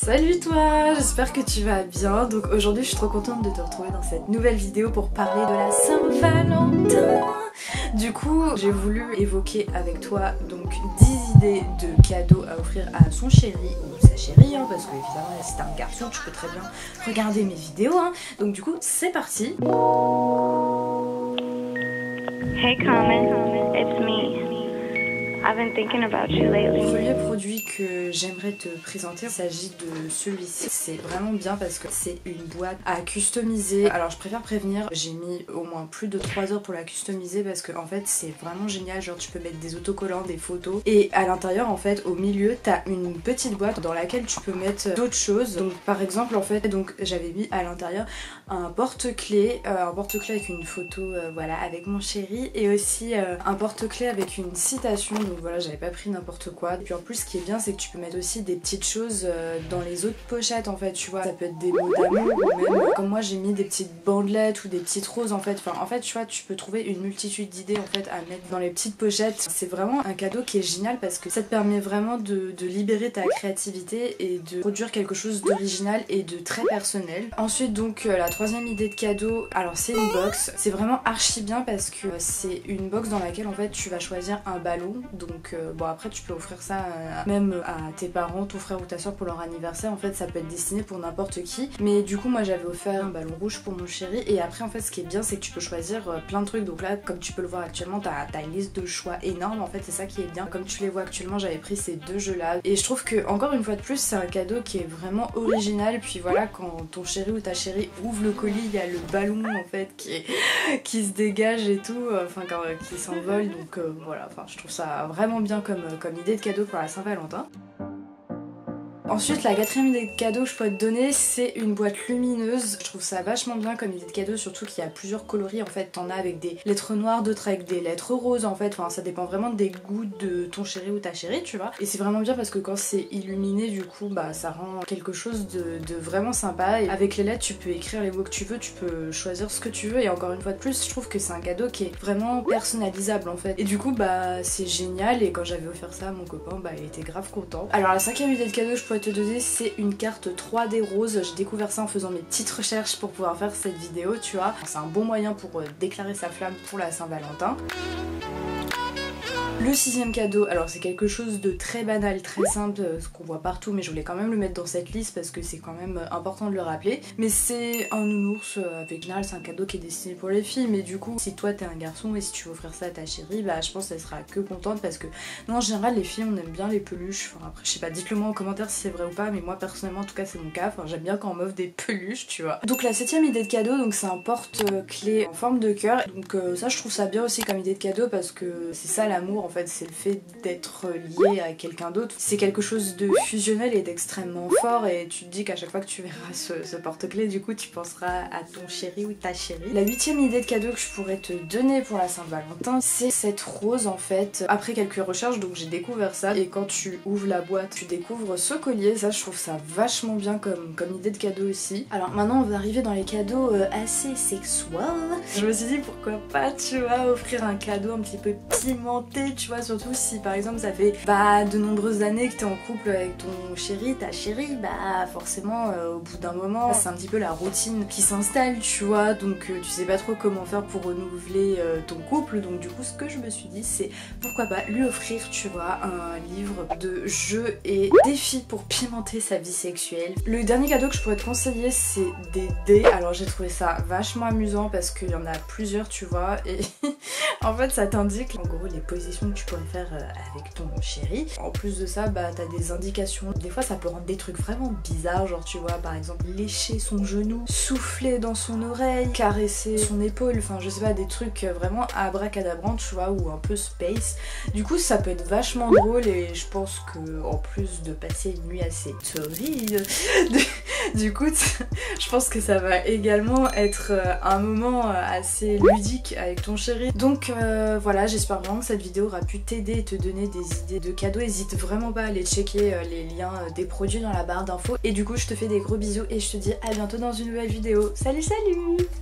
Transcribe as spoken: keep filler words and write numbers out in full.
Salut toi, j'espère que tu vas bien. Donc aujourd'hui je suis trop contente de te retrouver dans cette nouvelle vidéo pour parler de la Saint-Valentin. Du coup j'ai voulu évoquer avec toi donc dix idées de cadeaux à offrir à son chéri ou sa chérie hein, parce que évidemment si t'es un garçon tu peux très bien regarder mes vidéos hein. Donc du coup c'est parti. Hey Common, it's me. I've been thinking about you lately. Le premier produit que j'aimerais te présenter, il s'agit de celui-ci. C'est vraiment bien parce que c'est une boîte à customiser. Alors je préfère prévenir, j'ai mis au moins plus de trois heures pour la customiser parce que en fait c'est vraiment génial. Genre tu peux mettre des autocollants, des photos et à l'intérieur en fait au milieu t'as une petite boîte dans laquelle tu peux mettre d'autres choses. Donc par exemple en fait donc j'avais mis à l'intérieur un porte-clés, euh, un porte-clés avec une photo euh, voilà avec mon chéri et aussi euh, un porte-clés avec une citation. Donc voilà, j'avais pas pris n'importe quoi. Et puis en plus ce qui est bien c'est que tu peux mettre aussi des petites choses euh, dans les autres pochettes en fait, tu vois. Ça peut être des mots d'amour ou même euh, comme moi j'ai mis des petites bandelettes ou des petites roses en fait. Enfin en fait tu vois tu peux trouver une multitude d'idées en fait à mettre dans les petites pochettes. C'est vraiment un cadeau qui est génial parce que ça te permet vraiment de, de libérer ta créativité et de produire quelque chose d'original et de très personnel. Ensuite donc euh, la troisième idée de cadeau, alors c'est une box. C'est vraiment archi bien parce que euh, c'est une box dans laquelle en fait tu vas choisir un ballon. Donc euh, bon après tu peux offrir ça euh, même à tes parents, ton frère ou ta soeur pour leur anniversaire. En fait ça peut être destiné pour n'importe qui. Mais du coup moi j'avais offert un ballon rouge pour mon chéri. Et après en fait ce qui est bien c'est que tu peux choisir euh, plein de trucs. Donc là comme tu peux le voir actuellement t'as as une liste de choix énorme. En fait c'est ça qui est bien. Comme tu les vois actuellement j'avais pris ces deux jeux là. Et je trouve que encore une fois de plus c'est un cadeau qui est vraiment original. Puis voilà quand ton chéri ou ta chérie ouvre le colis il y a le ballon en fait qui, est, qui se dégage et tout. Enfin quand, euh, qui s'envole. Donc euh, voilà enfin je trouve ça vraiment bien comme, comme idée de cadeau pour la Saint-Valentin. Ensuite la quatrième idée de cadeau que je pourrais te donner c'est une boîte lumineuse. Je trouve ça vachement bien comme idée de cadeau, surtout qu'il y a plusieurs coloris en fait. T'en as avec des lettres noires, d'autres avec des lettres roses en fait. Enfin ça dépend vraiment des goûts de ton chéri ou ta chérie tu vois. Et c'est vraiment bien parce que quand c'est illuminé du coup bah ça rend quelque chose de, de vraiment sympa. Et avec les lettres tu peux écrire les mots que tu veux, tu peux choisir ce que tu veux. Et encore une fois de plus je trouve que c'est un cadeau qui est vraiment personnalisable en fait. Et du coup bah c'est génial. Et quand j'avais offert ça à mon copain bah il était grave content. Alors la cinquième idée de cadeau que je pourrais te donner c'est une carte trois D rose. J'ai découvert ça en faisant mes petites recherches pour pouvoir faire cette vidéo tu vois. C'est un bon moyen pour déclarer sa flamme pour la Saint-Valentin. Le sixième cadeau, alors c'est quelque chose de très banal, très simple, ce qu'on voit partout, mais je voulais quand même le mettre dans cette liste parce que c'est quand même important de le rappeler. Mais c'est un nounours, avec général c'est un cadeau qui est destiné pour les filles, mais du coup si toi t'es un garçon et si tu veux offrir ça à ta chérie, bah je pense qu'elle sera que contente parce que non en général les filles on aime bien les peluches. Enfin après je sais pas, dites-le moi en commentaire si c'est vrai ou pas, mais moi personnellement en tout cas c'est mon cas, enfin j'aime bien quand on m'offre des peluches tu vois. Donc la septième idée de cadeau, donc c'est un porte-clés en forme de cœur. Donc euh, ça je trouve ça bien aussi comme idée de cadeau parce que c'est ça l'amour en fait, c'est le fait d'être lié à quelqu'un d'autre. C'est quelque chose de fusionnel et d'extrêmement fort et tu te dis qu'à chaque fois que tu verras ce, ce porte-clés du coup tu penseras à ton chéri ou ta chérie. La huitième idée de cadeau que je pourrais te donner pour la Saint-Valentin c'est cette rose en fait. Après quelques recherches donc j'ai découvert ça et quand tu ouvres la boîte tu découvres ce collier. Ça je trouve ça vachement bien comme, comme idée de cadeau aussi. Alors maintenant on va arriver dans les cadeaux euh, assez sexuels. Je me suis dit pourquoi pas tu vois offrir un cadeau un petit peu pimenté tu vois, surtout si par exemple ça fait bah de nombreuses années que t'es en couple avec ton chéri, ta chérie, bah forcément euh, au bout d'un moment c'est un petit peu la routine qui s'installe tu vois, donc euh, tu sais pas trop comment faire pour renouveler euh, ton couple. Donc du coup ce que je me suis dit c'est pourquoi pas lui offrir tu vois un livre de jeux et défis pour pimenter sa vie sexuelle. Le dernier cadeau que je pourrais te conseiller c'est des dés. Alors j'ai trouvé ça vachement amusant parce qu'il y en a plusieurs tu vois et en fait ça t'indique en gros les positions que tu pourrais faire avec ton chéri. En plus de ça bah t'as des indications. Des fois ça peut rendre des trucs vraiment bizarres, genre tu vois par exemple lécher son genou, souffler dans son oreille, caresser son épaule, enfin je sais pas, des trucs vraiment abracadabrants tu vois, ou un peu space. Du coup ça peut être vachement drôle et je pense que en plus de passer une nuit assez torride du coup je pense que ça va également être un moment assez ludique avec ton chéri. Donc euh, voilà, j'espère vraiment que cette vidéo aura pu t'aider et te donner des idées de cadeaux. N'hésite vraiment pas à aller checker les liens des produits dans la barre d'infos. Et du coup je te fais des gros bisous et je te dis à bientôt dans une nouvelle vidéo. Salut salut!